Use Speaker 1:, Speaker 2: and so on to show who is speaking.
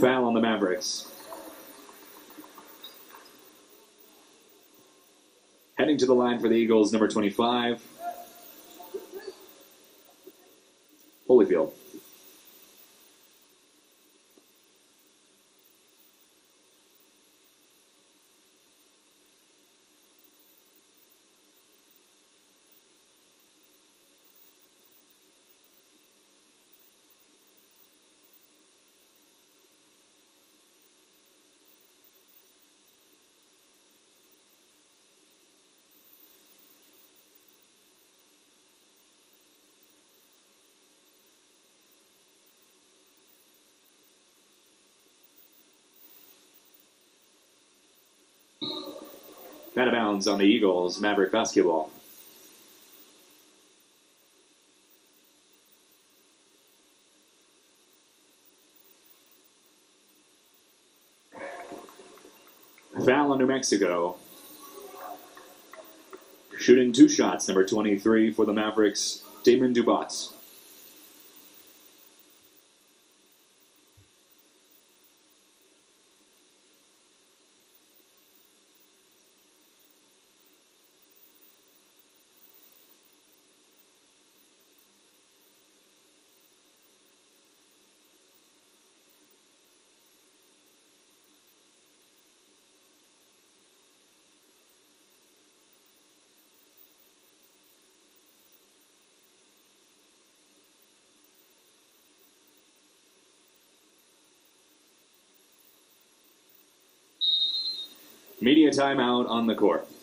Speaker 1: Foul on the Mavericks. Heading to the line for the Eagles, number 25, Holyfield. Out of bounds on the Eagles, Maverick basketball. Foul on New Mexico. Shooting 2 shots, number 23 for the Mavericks, Damon Dubats. Media timeout on the court.